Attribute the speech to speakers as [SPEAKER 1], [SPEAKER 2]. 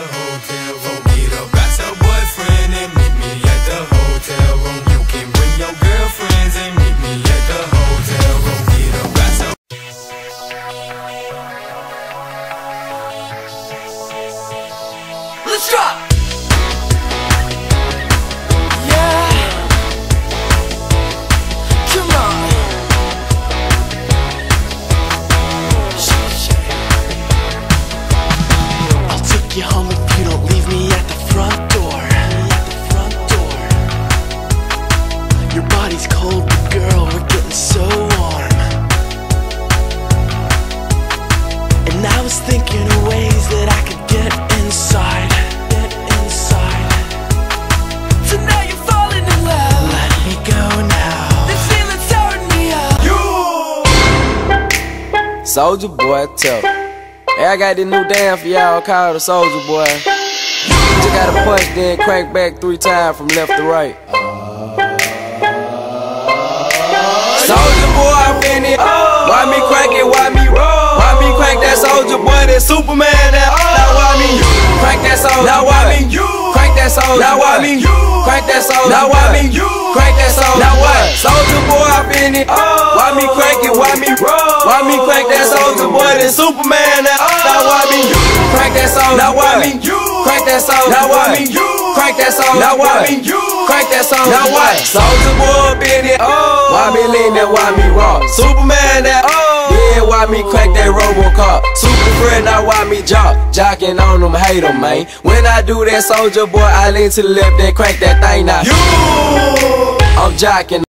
[SPEAKER 1] hotel room. Get up, got your boyfriend and meet me at the hotel room. You can bring your girlfriends and meet me at the hotel room. Get up, got your. Let's drop.
[SPEAKER 2] You home if you don't leave me at the front door. Your body's cold, but girl, we're getting so warm. And I was thinking of ways that I could get inside. So now you're falling in love. Let me go now. This feeling's turning me up.
[SPEAKER 3] Soulja Boy tough. Hey, I got this new dance for y'all called the Soulja Boy. Just gotta punch, then crank back 3 times from left to right. Soulja Boy, I'm in it. Why me crank it? Why me roll? Why me crank that Soulja Boy? That Superman? That now why me crank that Soulja? Now why me crank that Soulja? Now why me crank that Soulja? Now why me crank that Soulja? Now what? Soulja Boy, I'm in it. Why me crank it? Why me roll? Why me crank that Soulja Boy? That Superman? That now why me crank that Soulja? Now why me crank that Soulja? Now why me crank that Soulja? Now why me crank that Soulja? Now what? Soulja Boy, in it. Why me lean that? Why me rock? Superman? That yeah, why me crank that RoboCop? Super friend, now why me jocking on them, hate them, man. When I do that Soulja Boy, I lean to the left, then crank that thing now. I'm jocking.